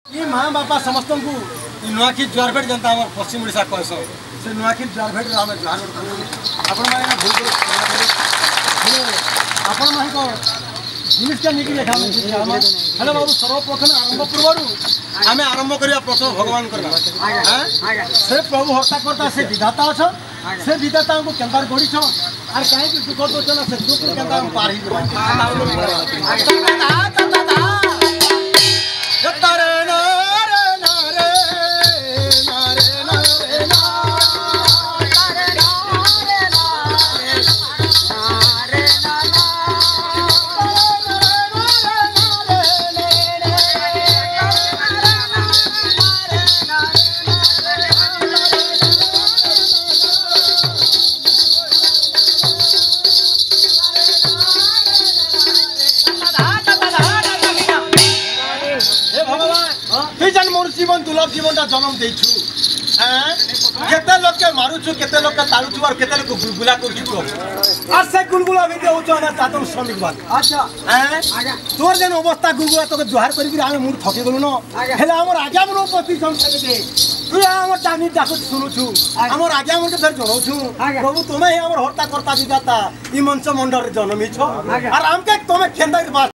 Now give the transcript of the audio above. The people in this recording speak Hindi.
ये माँ बापा समस्त को नुआखी जुआर भेट जनता आम पश्चिम ओडिशा कहस से नुआखी जुआर भेट आम जुआर भेट आपण मैंने भूल आपण माही को जिनिसटा निकी देखा हेलो बाबू सर्वप्रथम आरंभ पूर्व आम आरंभ करवा प्रथम भगवान करवा से प्रभु हर्ता करता से विधाता अच्छा से विधाता को केन्दार गढ़ी आर कहीं दुख दोचना से दुख केन्दार पार जीवन दुर्लभ जीवन जन्म देछु केते लोग के मारुछु केते लोग के तालुछु और केते लोग गुलगुला करछु और से गुलगुला भी देउछु हम तातम श्रमिक बात अच्छा तोर जेन अवस्था गुलगुला तो जोहार करी कि हम मुर थके गलु न हेला हमर आज्ञा मन उपस्थित हम सके तू हमर टानी डाक सुनुछु हमर आज्ञा मन के फेर जणौछु प्रभु तुमे हमर हर्ता करता विधाता ई मंच मंडल जन्मी छो और हमके तुमे केंदा